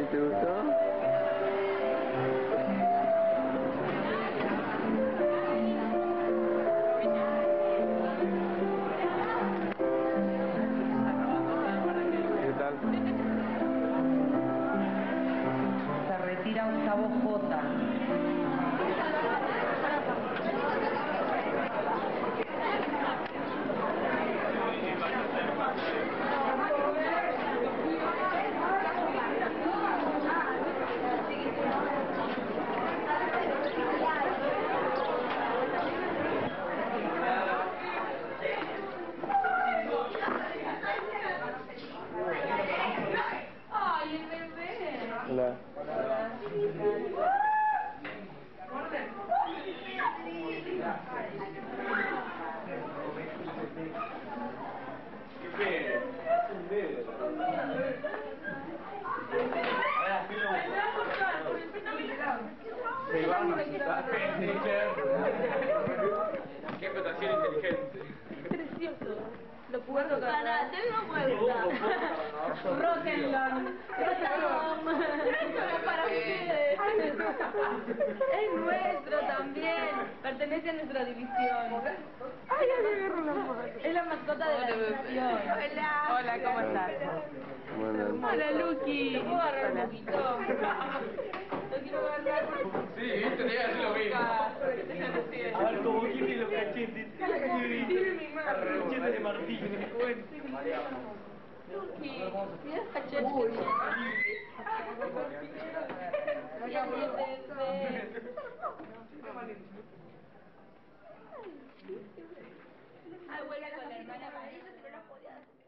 ¿Te gustó? ¿Qué tal? Se retira Gustavo J. ¡Ay, el bebé! Hola. Se van a asustar. Qué votación inteligente. Precioso. Lo puedo tocar. Te veo vuelta. Rosenlon. Esto no es para ustedes. Es nuestro también. Pertenece a nuestra división. Ay, me agarro la mano. Es la mascota de la división. Hola. Hola, ¿cómo estás? Bueno. Hola, Lucky. ¿Te puedo agarrar un poquito? Lo quiero agarrar. Sí, viste, te iba a decir lo mismo. A ver, como tiene los cachetes. Mi mano. Cachetes de Martín. Lucky, mira esta cachete. Ay, vuelve con la hermana Marisa, pero no podía hacer.